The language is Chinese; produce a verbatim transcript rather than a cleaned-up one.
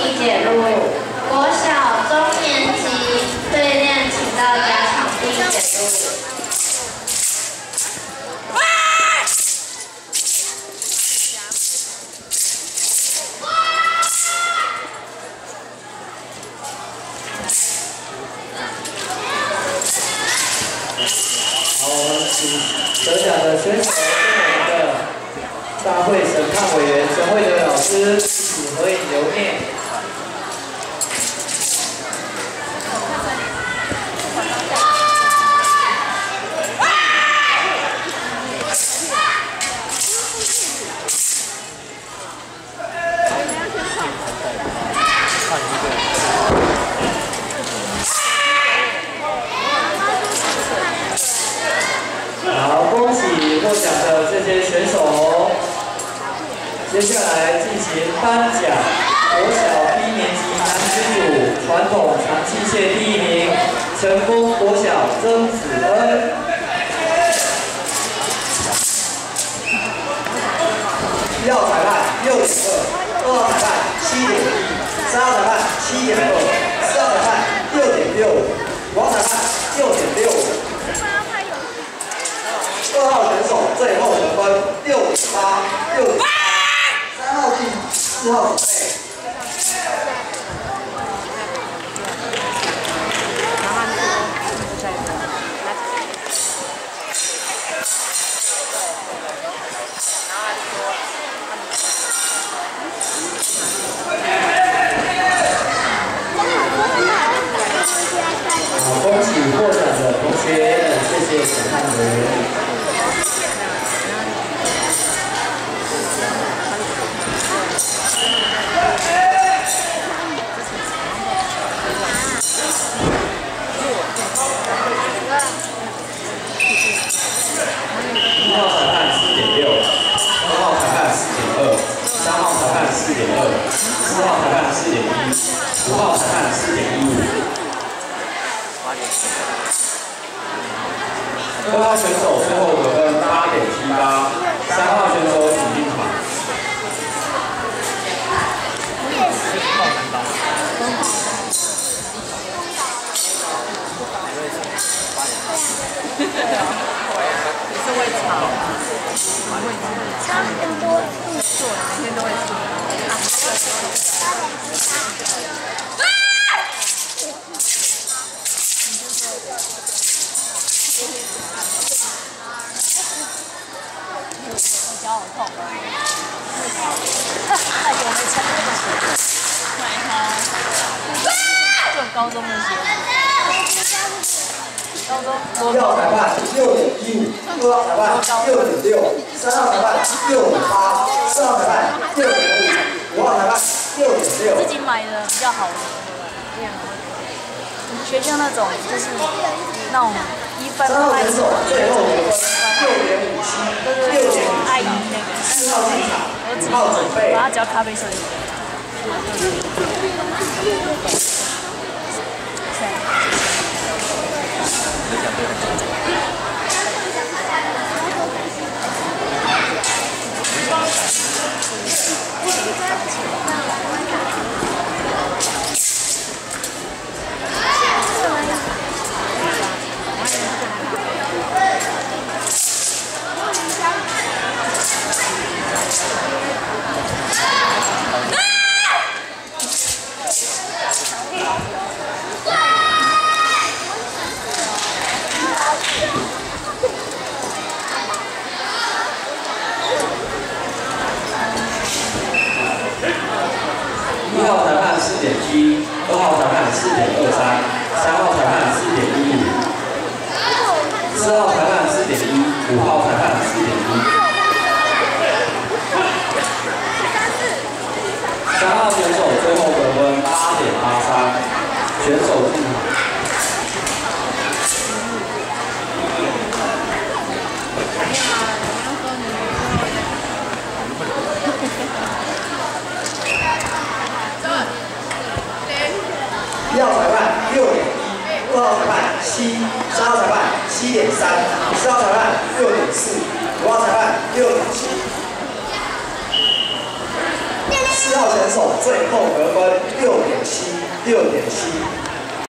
地解路，国小中年级对练，请到家场地解路。 好，我们请得奖的选手跟我们的大会审判委员陈慧德老师一起合影留念。好，恭喜获奖的这些选手。接下来进行颁奖，国小低年级男子组传统长器械第一名，成功国小曾子恩。一号裁判六点二，二号裁判七点一，三号裁判七点二，四号裁判六点六，五号裁判六点六。 二号选手最后得分六点八，六点八。三号进场，四号准备。好，恭喜获奖的同学，谢谢审判委员。 一号裁判四点六，二号裁判四点二，三号裁判四点二，四号裁判四点一，五号裁判四点一五。二号选手最后得分八点七八，三号选手请进场。 也是会吵，会吵很多次，每天都会说。我脚好痛啊！太久没穿那个鞋子，买它，这种高中的鞋子。 一号裁判六点一五，二号裁判六点六，三号裁判六点八，四号裁判六点五，五号裁判六点六。自己买的比较好的，我们学校那种就是那种一般都卖手，最后六点五七，六点五阿姨那个，四号进场，五号准备，把它浇咖啡色。一号裁判四点七，二号裁判四点二三，三号裁判四点一五，四号裁判四点一，五号裁判四点一。三号选手最后得分八点八三，选手进场。一号裁判六点一，二号裁判七，三号裁判七点三，四号裁判六点四，五号裁判六点七。四号选手最后得分六六点七。